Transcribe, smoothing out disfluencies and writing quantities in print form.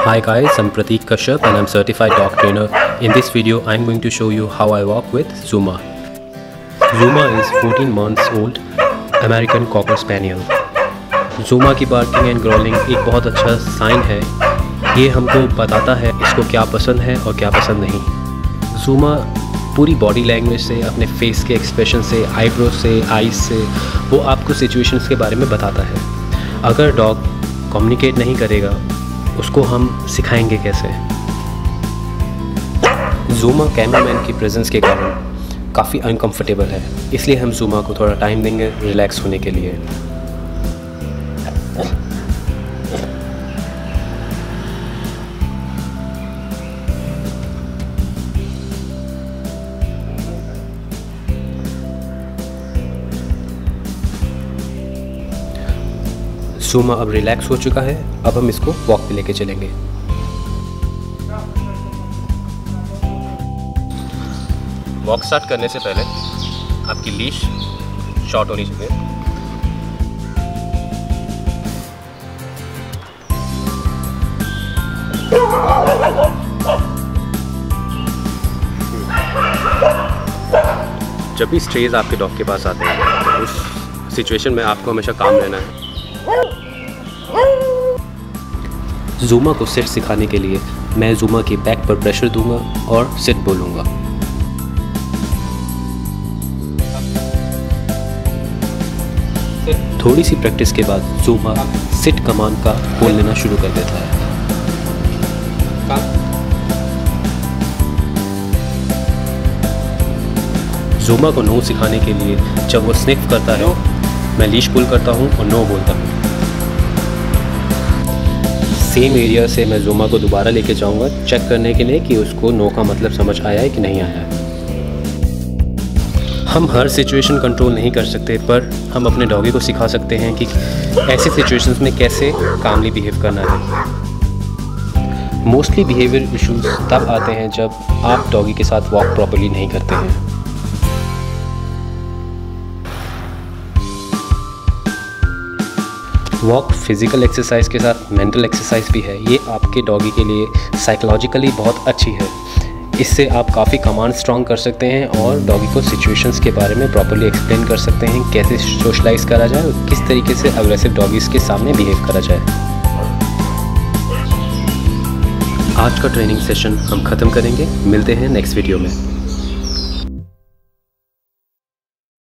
Hi guys, I'm Prateek Kashyap and I'm certified dog trainer. In this video, I'm going to show you how I walk with Zuma. Zuma is 14 months old American Cocker Spaniel. Zuma की barking and growling एक बहुत अच्छा sign है। ये हमको बताता है इसको क्या पसंद है और क्या पसंद नहीं। Zuma पूरी बॉडी लैंग्वेज से, अपने फेस के एक्सप्रेशन से, आईब्रो से, आईज से वो आपको सिचुएशंस के बारे में बताता है। अगर डॉग कम्युनिकेट नहीं करेगा उसको हम सिखाएंगे कैसे। ज़ूमा कैमरामैन की प्रेजेंस के कारण काफ़ी अनकंफर्टेबल है, इसलिए हम ज़ूमा को थोड़ा टाइम देंगे रिलैक्स होने के लिए। ज़ूमा अब रिलैक्स हो चुका है, अब हम इसको वॉक पे लेके चलेंगे। वॉक स्टार्ट करने से पहले आपकी लीश शॉर्ट होनी चाहिए। जब भी स्ट्रेज आपके डॉग के पास आते हैं तो उस सिचुएशन में आपको हमेशा काम रहना है। ज़ूमा को सिट सिखाने के लिए मैं ज़ूमा के बैक पर प्रेशर दूंगा और सिट बोलूँगा। थोड़ी सी प्रैक्टिस के बाद ज़ूमा सिट कमांड का बोल लेना शुरू कर देता है। ज़ूमा को नो सिखाने के लिए जब वो स्निफ करता है मैं लीश पुल करता हूँ और नो बोलता हूँ। सेम एरिया से मैं ज़ूमा को दोबारा लेके जाऊंगा चेक करने के लिए कि उसको नो का मतलब समझ आया है कि नहीं आया है। हम हर सिचुएशन कंट्रोल नहीं कर सकते, पर हम अपने डॉगी को सिखा सकते हैं कि ऐसी सिचुएशंस में कैसे कामली बिहेव करना है। मोस्टली बिहेवियर इश्यूज तब आते हैं जब आप डॉगी के साथ वॉक प्रॉपर्ली नहीं करते हैं। वॉक फिज़िकल एक्सरसाइज के साथ मेंटल एक्सरसाइज भी है। ये आपके डॉगी के लिए साइकोलॉजिकली बहुत अच्छी है। इससे आप काफ़ी कमांड स्ट्रॉन्ग कर सकते हैं और डॉगी को सिचुएशंस के बारे में प्रॉपर्ली एक्सप्लेन कर सकते हैं, कैसे सोशलाइज करा जाए और किस तरीके से अग्रेसिव डॉगीज़ के सामने बिहेव करा जाए। आज का ट्रेनिंग सेशन हम ख़त्म करेंगे, मिलते हैं नेक्स्ट वीडियो में।